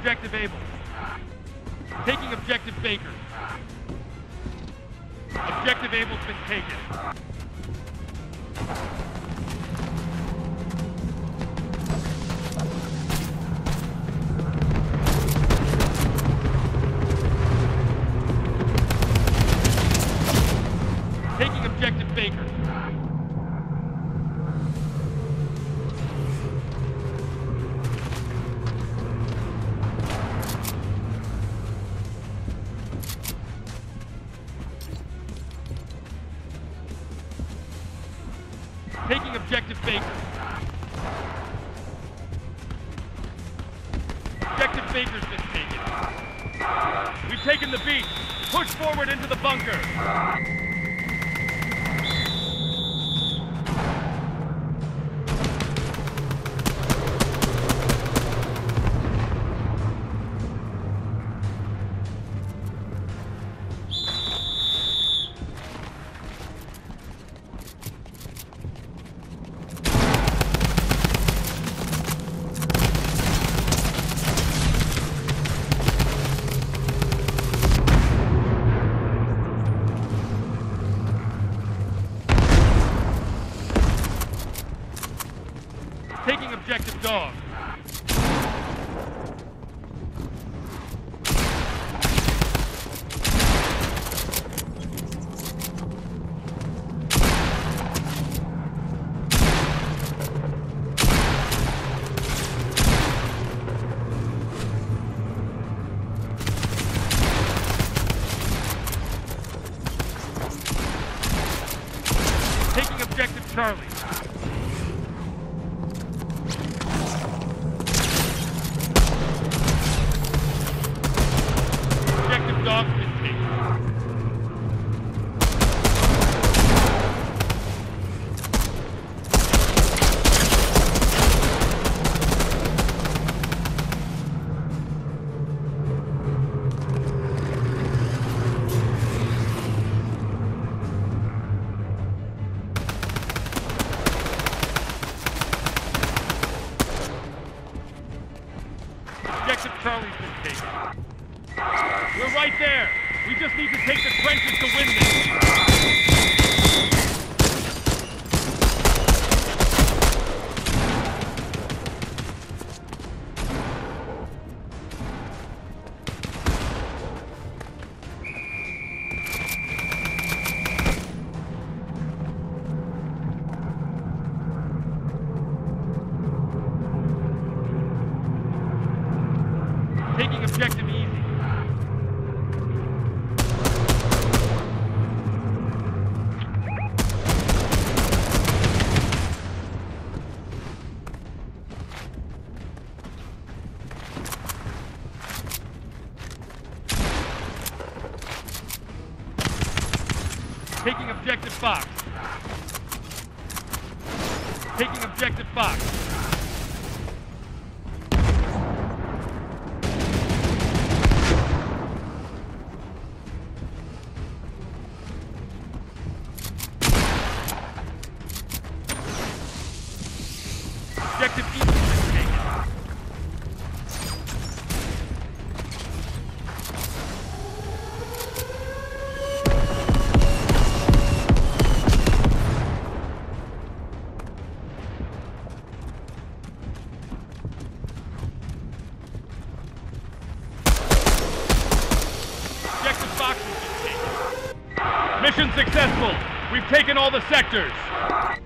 objective Able. Taking objective Baker. Objective Able's been taken. Taking objective Baker. Taking objective Baker. Objective Baker's been taken. We've taken the beach. Push forward into the bunker. Taking objective Dog. Taking objective Charlie. Dog's been taken. Objective Charlie's been taken. We're right there. We just need to take the trenches to win this. Taking objective Easy. Taking objective Fox. Taking objective Fox. Objective East has been taken. Objective Fox has been taken. Mission successful. We've taken all the sectors.